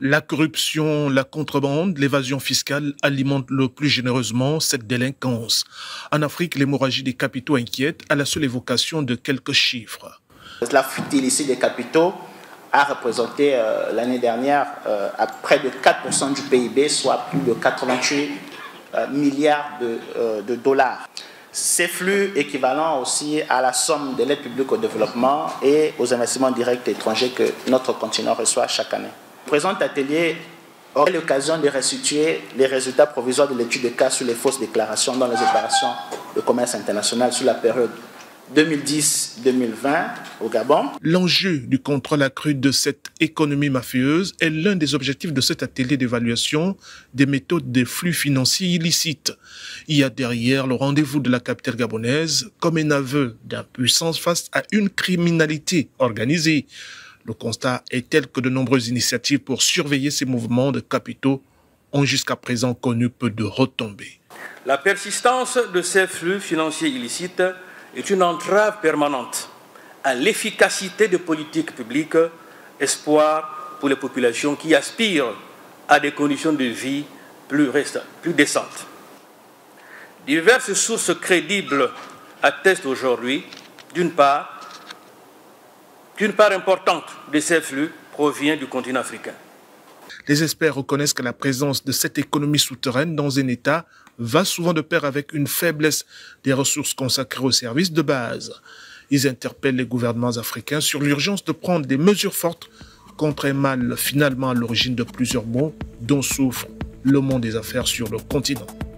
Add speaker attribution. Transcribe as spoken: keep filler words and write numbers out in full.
Speaker 1: La corruption, la contrebande, l'évasion fiscale alimentent le plus généreusement cette délinquance. En Afrique, l'hémorragie des capitaux inquiète à la seule évocation de quelques chiffres.
Speaker 2: La fuite illicite des capitaux a représenté euh, l'année dernière euh, à près de quatre pour cent du P I B, soit plus de quatre-vingt-huit euh, milliards de, euh, de dollars. Ces flux équivalents aussi à la somme de l'aide publique au développement et aux investissements directs étrangers que notre continent reçoit chaque année. Le présent atelier aura l'occasion de restituer les résultats provisoires de l'étude de cas sur les fausses déclarations dans les opérations de commerce international sur la période deux mille dix deux mille vingt au Gabon.
Speaker 1: L'enjeu du contrôle accru de cette économie mafieuse est l'un des objectifs de cet atelier d'évaluation des méthodes des flux financiers illicites. Il y a derrière le rendez-vous de la capitale gabonaise comme un aveu d'impuissance face à une criminalité organisée. Le constat est tel que de nombreuses initiatives pour surveiller ces mouvements de capitaux ont jusqu'à présent connu peu de retombées.
Speaker 3: La persistance de ces flux financiers illicites est une entrave permanente à l'efficacité des politiques publiques, espoir pour les populations qui aspirent à des conditions de vie plus, plus décentes. Diverses sources crédibles attestent aujourd'hui, d'une part, qu'une part importante de ces flux provient du continent africain.
Speaker 1: Les experts reconnaissent que la présence de cette économie souterraine dans un État va souvent de pair avec une faiblesse des ressources consacrées aux services de base. Ils interpellent les gouvernements africains sur l'urgence de prendre des mesures fortes contre un mal finalement à l'origine de plusieurs maux dont souffre le monde des affaires sur le continent.